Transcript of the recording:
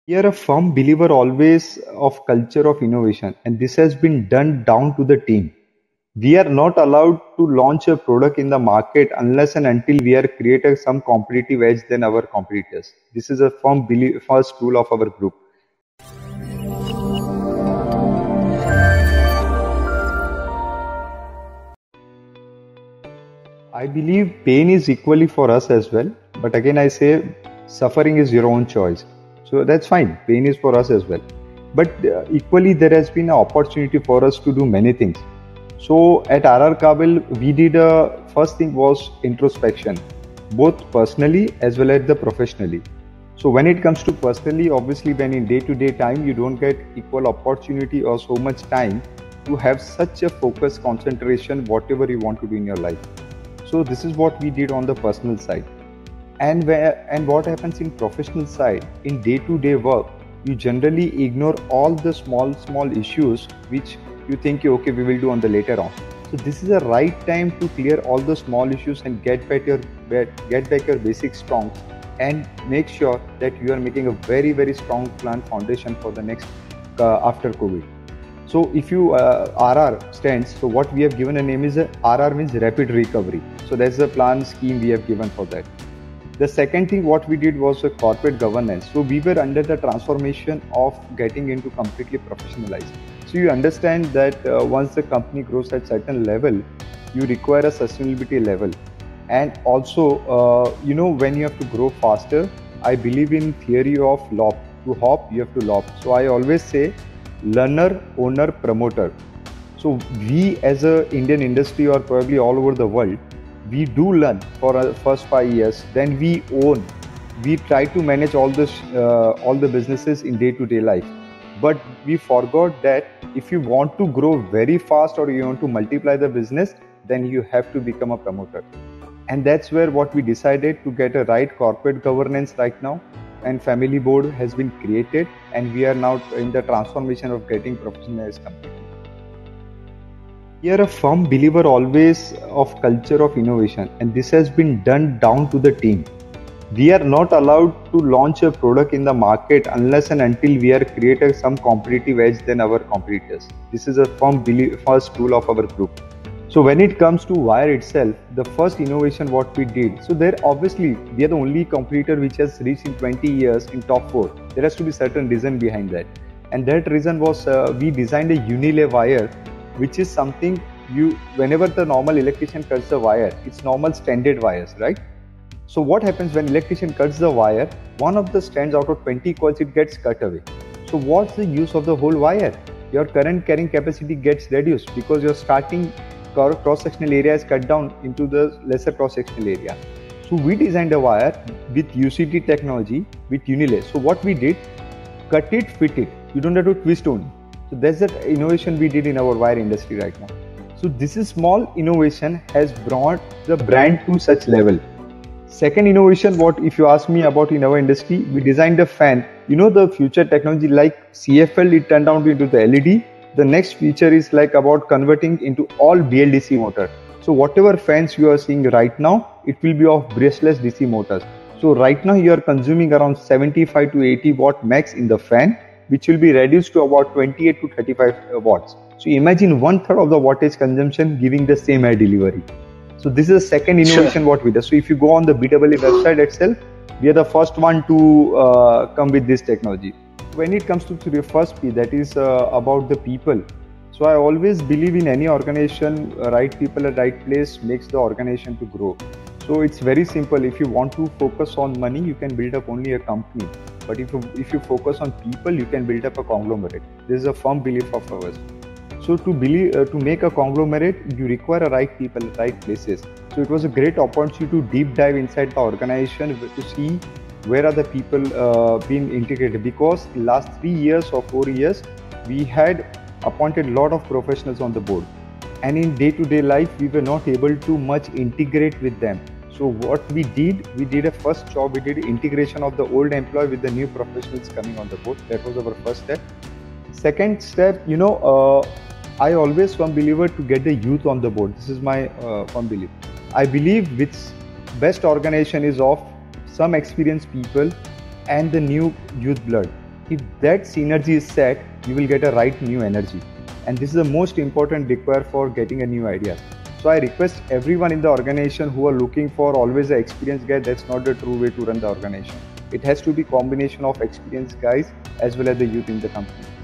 We are a firm believer always of culture of innovation, and this has been done down to the team. We are not allowed to launch a product in the market unless and until we are creating some competitive edge than our competitors. This is a first rule of our group. I believe pain is equally for us as well, but again I say suffering is your own choice. So that's fine. Pain is for us as well. But equally there has been an opportunity for us to do many things. So at RR Kabel, we did a first thing was introspection, both personally as well as the professionally. So when it comes to personally, obviously when in day-to-day time you don't get equal opportunity or so much time to have such a focused concentration whatever you want to do in your life. So this is what we did on the personal side. And what happens in professional side, in day-to-day work, you generally ignore all the small issues which you think okay we will do on the later on. So this is the right time to clear all the small issues and get back your basic strong and make sure that you are making a very strong plan foundation for the next after COVID. So if you RR stands, so what we have given a name is RR means rapid recovery. So that's the plan scheme we have given for that. The second thing what we did was a corporate governance. So we were under the transformation of getting into completely professionalized. So you understand that once the company grows at certain level, you require a sustainability level. And also, when you have to grow faster, I believe in theory of LOP. To hop, you have to lop. So I always say learner, owner, promoter. So we as a Indian industry or probably all over the world, we do learn for our first 5 years, then we own. We try to manage all the businesses in day-to-day life. But we forgot that if you want to grow very fast or you want to multiply the business, then you have to become a promoter. And that's where what we decided to get a right corporate governance right now. And family board has been created and we are now in the transformation of getting professionalized company. We are a firm believer always of culture of innovation, and this has been done down to the team. We are not allowed to launch a product in the market unless and until we are creating some competitive edge than our competitors. This is a first rule of our group. So when it comes to wire itself, the first innovation what we did, so there obviously we are the only competitor which has reached in 20 years in top 4. There has to be certain reason behind that. And that reason was we designed a unilay wire, which is something whenever the normal electrician cuts the wire, it's normal standard wires, right? So what happens when electrician cuts the wire, one of the strands out of 20 coils, it gets cut away. So what's the use of the whole wire? Your current carrying capacity gets reduced because your starting cross-sectional area is cut down into the lesser cross-sectional area. So we designed a wire with UCT technology with unilay. So what we did, cut it, fit it. You don't have to twist only. So that's the innovation we did in our wire industry right now. So this is small innovation has brought the brand to such level. Second innovation, what if you ask me about in our industry, we designed a fan. You know the future technology like CFL, it turned out into the LED. The next feature is like about converting into all BLDC motor. So whatever fans you are seeing right now, it will be of brushless DC motors. So right now you are consuming around 75 to 80 watt max in the fan, which will be reduced to about 28 to 35 watts. So imagine 1/3 of the wattage consumption giving the same air delivery. So this is the second innovation what we do. So if you go on the BAA website itself, we are the first one to come with this technology. When it comes to the first P, that is about the people. So I always believe in any organization, right people at right place makes the organization to grow. So it's very simple. If you want to focus on money, you can build up only a company. But if you focus on people, you can build up a conglomerate. This is a firm belief of ours. So to make a conglomerate, you require a right people at right places. So it was a great opportunity to deep dive inside the organization to see where are the people being integrated. Because last 3 years or 4 years, we had appointed a lot of professionals on the board. And in day-to-day life, we were not able to much integrate with them. So what we did a first job, we did integration of the old employee with the new professionals coming on the board. That was our first step. Second step, I always firm believer to get the youth on the board. This is my firm belief. I believe which best organization is of some experienced people and the new youth blood. If that synergy is set, you will get a right new energy. And this is the most important require for getting a new idea. So I request everyone in the organization who are looking for always an experienced guy, that's not the true way to run the organization. It has to be combination of experienced guys as well as the youth in the company.